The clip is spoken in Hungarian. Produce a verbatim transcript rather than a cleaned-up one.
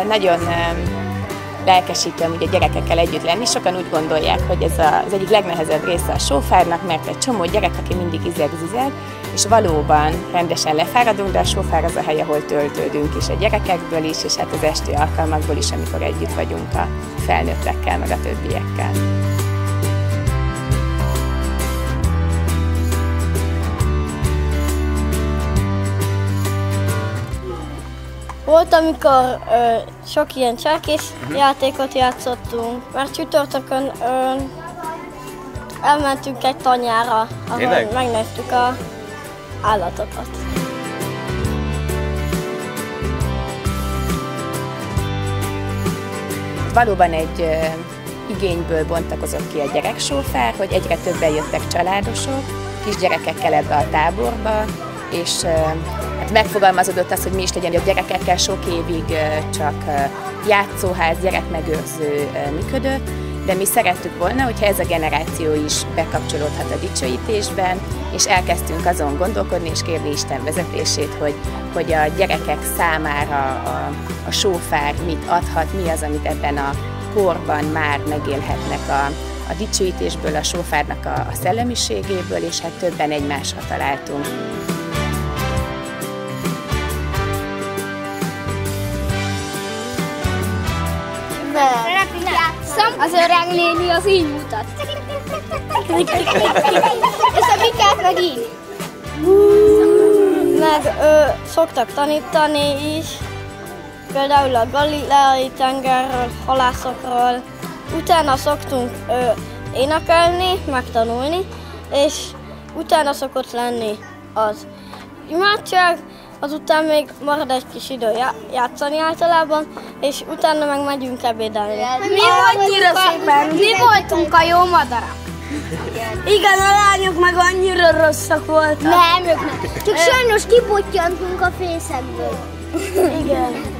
nagyon lelkesítő amúgy a gyerekekkel együtt lenni. Sokan úgy gondolják, hogy ez az egyik legnehezebb része a sófárnak, mert egy csomó gyerek, aki mindig izeg-zizeg, és valóban rendesen lefáradunk, de a sófár az a hely, ahol töltődünk is a gyerekekből is, és hát az esti alkalmakból is, amikor együtt vagyunk a felnőttekkel, meg a többiekkel. Volt, amikor ö, sok ilyen cselkés uh-huh. játékot játszottunk, mert csütörtökön ö, elmentünk egy tanyára, ahol Tényleg? megnéztük az állatokat. Valóban egy ö, igényből bontakozott ki a gyereksófár, hogy egyre többen jöttek családosok, kisgyerekekkel ebbe a táborba, és ö, hát megfogalmazódott az, hogy mi is legyen, hogy a gyerekekkel sok évig csak játszóház, gyerekmegőrző működött, de mi szerettük volna, hogyha ez a generáció is bekapcsolódhat a dicsőítésben, és elkezdtünk azon gondolkodni és kérni Isten vezetését, hogy, hogy a gyerekek számára a, a sófár mit adhat, mi az, amit ebben a korban már megélhetnek a, a dicsőítésből, a sófárnak a, a szellemiségéből, és hát többen egymásra találtunk. Az öreg néni az így mutat. És a bikát meg így. Meg ö, szoktak tanítani is, például a Galileai tengerről, halászokról. Utána szoktunk ö, énekelni, megtanulni, és utána szokott lenni az imádság, azután még marad egy kis idő játszani általában, és utána meg megyünk ebédelni. Mi, annyira szépen, mi voltunk a jó madarak. Igen, a lányok meg annyira rosszak voltak. Nem, ők nem. Csak sajnos kipottyantunk a fészekből. Igen.